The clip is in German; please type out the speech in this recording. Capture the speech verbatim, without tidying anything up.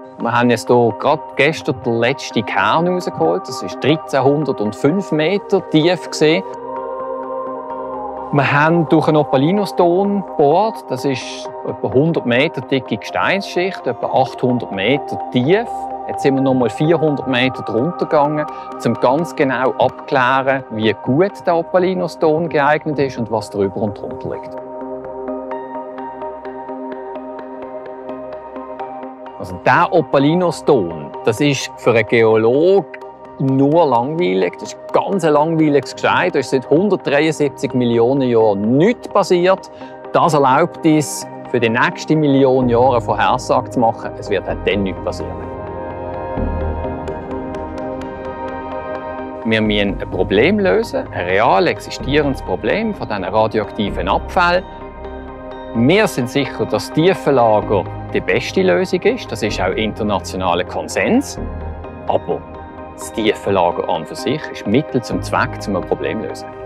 Wir haben jetzt hier gerade gestern den letzten Kern rausgeholt. Das war dreizehnhundertfünf Meter tief. Wir haben durch einen Opalinuston gebohrt. Das ist etwa hundert Meter dicke Gesteinsschicht, etwa achthundert Meter tief. Jetzt sind wir noch mal vierhundert Meter drunter gegangen, um ganz genau abzuklären, wie gut der Opalinuston geeignet ist und was drüber und drunter liegt. Also der Opalinuston, das ist für einen Geologen nur langweilig. Das ist ein ganz langweiliges Gestein. Da ist seit hundertdreiundsiebzig Millionen Jahren nichts passiert. Das erlaubt uns, für die nächsten Millionen Jahre eine Vorhersage zu machen. Es wird auch dann nichts passieren. Wir müssen ein Problem lösen, ein real existierendes Problem von diesen radioaktiven Abfällen. Wir sind sicher, dass Tiefenlager die beste Lösung ist. Das ist auch internationaler Konsens. Aber das Tiefenlager an für sich ist Mittel zum Zweck, um ein Problem zu lösen.